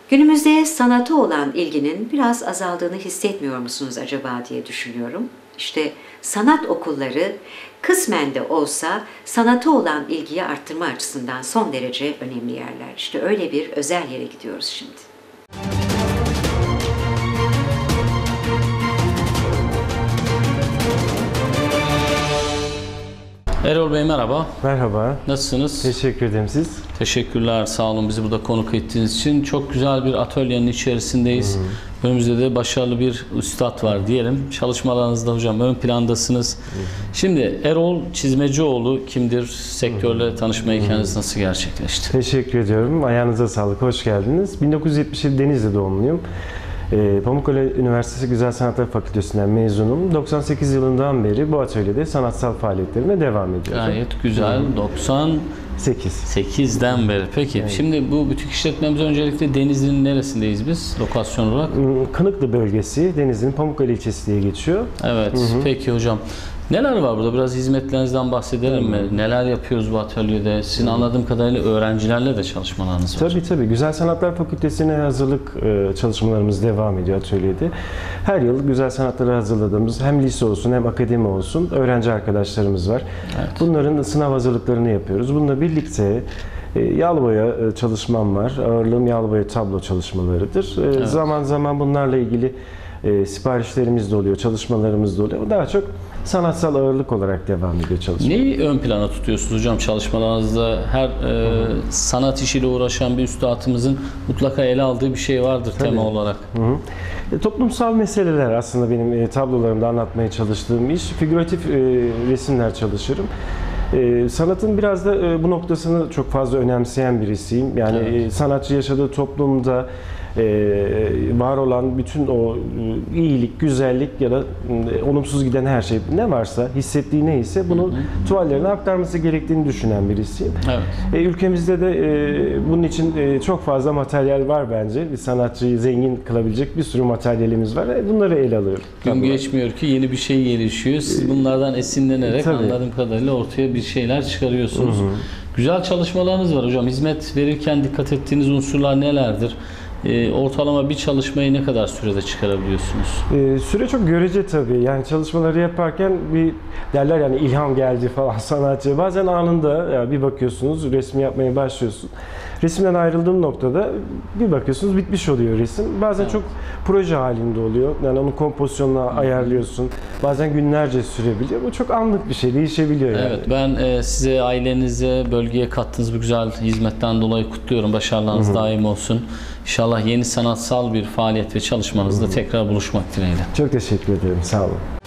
Günümüzde sanata olan ilginin biraz azaldığını hissetmiyor musunuz acaba diye düşünüyorum. İşte sanat okulları kısmen de olsa sanata olan ilgiyi arttırma açısından son derece önemli yerler. İşte öyle bir özel yere gidiyoruz şimdi. Erol Bey merhaba. Merhaba. Nasılsınız? Teşekkür ederim siz. Teşekkürler. Sağ olun bizi burada konuk ettiğiniz için. Çok güzel bir atölyenin içerisindeyiz. Önümüzde de başarılı bir üstad var diyelim. Çalışmalarınızda hocam ön plandasınız. Şimdi Erol Çizmecioğlu kimdir? Sektörle tanışmayı kendiniz nasıl gerçekleşti? Teşekkür ediyorum. Ayağınıza sağlık. Hoş geldiniz. 1977 Denizli doğumluyum. Pamukkale Üniversitesi Güzel Sanatlar Fakültesinden mezunum. 98 yılından beri bu atölyede sanatsal faaliyetlerime devam ediyorum. Gayet güzel. 98'den beri. Peki evet. Şimdi bu butik işletmemiz öncelikle Denizli'nin neresindeyiz biz lokasyon olarak? Kınıklı bölgesi, Denizli'nin Pamukkale ilçesi diye geçiyor. Evet. Peki hocam. Neler var burada? Biraz hizmetlerinizden bahsedelim mi? Neler yapıyoruz bu atölyede? Sizin anladığım kadarıyla öğrencilerle de çalışmalarınız var. Tabii. Güzel Sanatlar Fakültesi'ne hazırlık çalışmalarımız devam ediyor atölyede. Her yıl güzel sanatlara hazırladığımız hem lise olsun hem akademi olsun öğrenci arkadaşlarımız var. Evet. Bunların sınav hazırlıklarını yapıyoruz. Bununla birlikte yağlı boya çalışmam var. Ağırlığım yağlı boya tablo çalışmalarıdır. Evet. Zaman zaman bunlarla ilgili siparişlerimiz de oluyor, çalışmalarımız da oluyor. Daha çok sanatsal ağırlık olarak devam ediyor çalışma. Neyi ön plana tutuyorsunuz hocam çalışmalarınızda? Her sanat işiyle uğraşan bir üstadımızın mutlaka ele aldığı bir şey vardır tema olarak. Toplumsal meseleler aslında benim tablolarımda anlatmaya çalıştığım iş. Figüratif resimler çalışırım. Sanatın biraz da bu noktasını çok fazla önemseyen birisiyim. Yani evet. Sanatçı yaşadığı toplumda var olan bütün o iyilik, güzellik ya da olumsuz giden her şey ne varsa, hissettiği neyse bunu tuvallerine aktarması gerektiğini düşünen birisiyim. Evet. Ülkemizde de bunun için çok fazla materyal var bence. Bir sanatçıyı zengin kılabilecek bir sürü materyalimiz var. Bunları ele alıyorum. Gün geçmiyor ki yeni bir şey gelişiyor. Siz bunlardan esinlenerek anladığım kadarıyla ortaya bir şeyler çıkarıyorsunuz. Güzel çalışmalarınız var hocam. Hizmet verirken dikkat ettiğiniz unsurlar nelerdir? Ortalama bir çalışmayı ne kadar sürede çıkarabiliyorsunuz? Süre çok görece tabii. Yani çalışmaları yaparken bir derler yani ilham geldi falan sanatçı. Bazen anında ya bir bakıyorsunuz resmi yapmaya başlıyorsun. Resimden ayrıldığım noktada bir bakıyorsunuz bitmiş oluyor resim. Bazen evet. Çok proje halinde oluyor. Yani onun kompozisyonuna ayarlıyorsun. Bazen günlerce sürebiliyor. Bu çok anlık bir şey. Değişebiliyor yani. Evet. Ben size, ailenize, bölgeye kattığınız bu güzel hizmetten dolayı kutluyorum. Başarılarınız daim olsun. İnşallah yeni sanatsal bir faaliyet ve çalışmanızda tekrar buluşmak dileğiyle. Çok teşekkür ederim. Sağ olun.